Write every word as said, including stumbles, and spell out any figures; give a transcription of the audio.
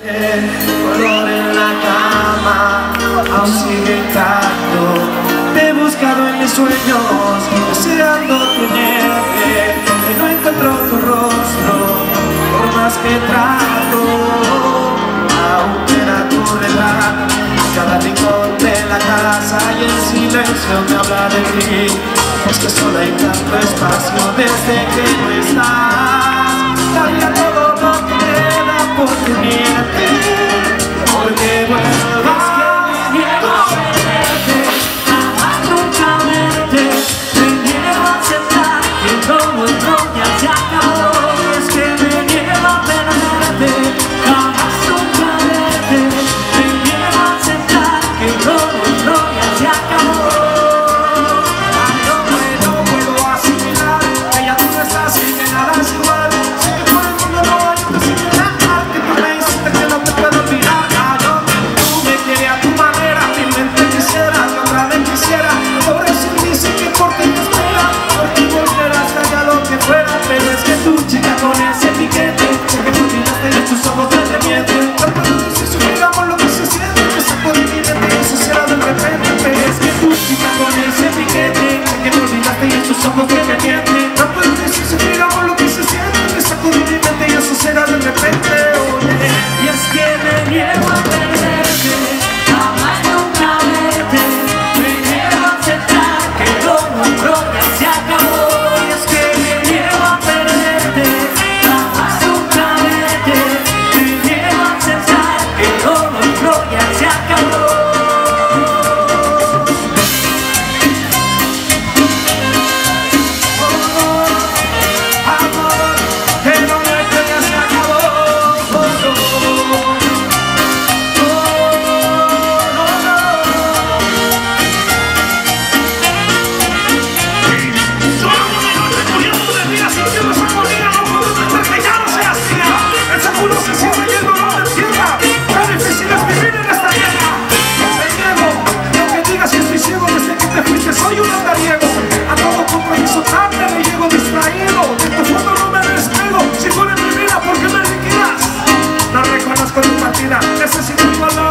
El color en la cama aún sigue intacto. Te he buscado en mis sueños, deseando tenerte, y no encuentro tu rostro, por más que trato. Aún queda tu retrato, cada rincón de la casa, y en silencio me habla de ti. Es que solo hay tanto espacio desde que no estás. Daría todo lo que queda por tenerte, porque vuelvas que me niego a perderte. Jamás nunca verte, me niego a aceptar que todo esto ya se acabó. Es que me niego a perderte, jamás nunca verte, me niego a aceptar que todo esto ya se acabó. Ay, no puedo, puedo asimilar que ya tú no estás y que nada es igual. Sé que por el mundo no hay otro similar, que tú me hiciste que no te puedo olvidar. Ay, no, tú me quieres a tu manera, mi mente quisiera, que otra vez quisiera. Por eso dicen que por ti me espera, por ti volverás allá lo que fuera. Pero es que tu chica con ese piquete, sé que tú olvidaste y tus ojos te mienten. No puedo decir si digamos lo que se siente, que saco de mi mente y eso será de repente. Pero es que tu chica con ese piquete, sé que tú olvidaste y tus ojos te mienten. No puedo decir si digamos lo que se siente, que saco de mi mente y eso será de repente. Oye, y es que me niego a perderte, jamás nunca verte, me niego a aceptar que lo nuestro ya se acabó. Y es que me niego a perderte, jamás nunca verte, me niego a aceptar que lo nuestro ya se acabó. Amor, que lo nuestro ya se acabó. Oh, no. Soy un andariego, a todo compromiso tarde me llego distraído. De tu fondo no me despego, si fuera mi vida, ¿por qué me liquidas? No reconozco tu partida, necesito igualdad.